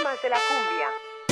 Fantasmas de la cumbia.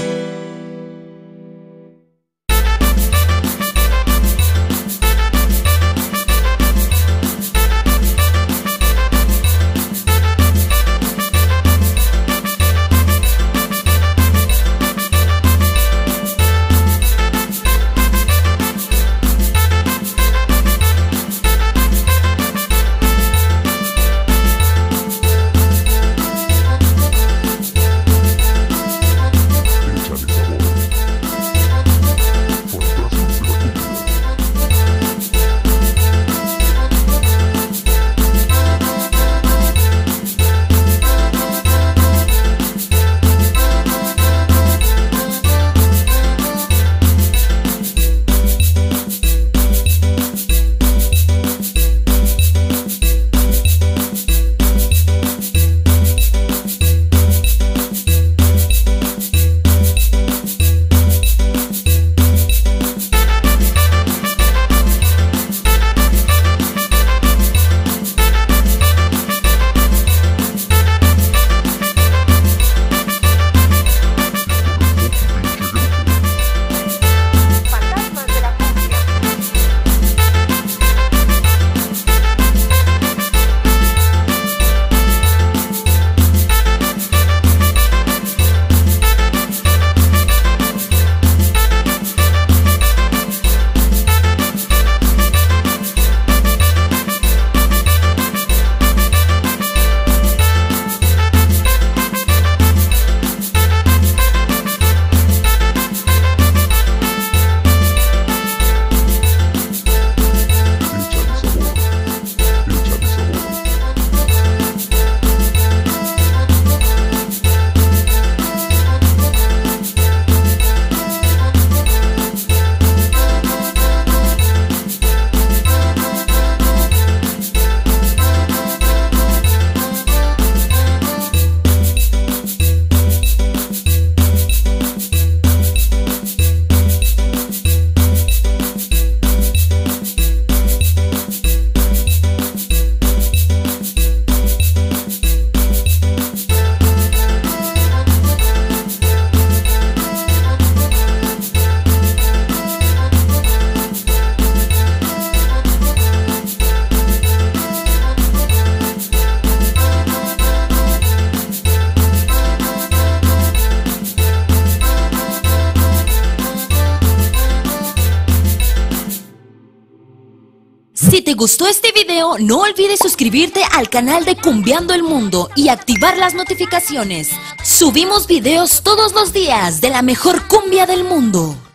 Si te gustó este video, no olvides suscribirte al canal de Cumbiando el Mundo y activar las notificaciones. Subimos videos todos los días de la mejor cumbia del mundo.